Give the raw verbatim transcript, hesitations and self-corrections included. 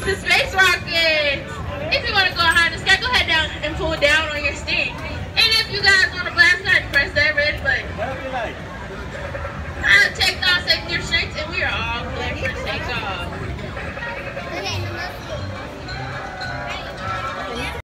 to Space Rocket. If you want to go high in the sky, go ahead down and pull down on your stick.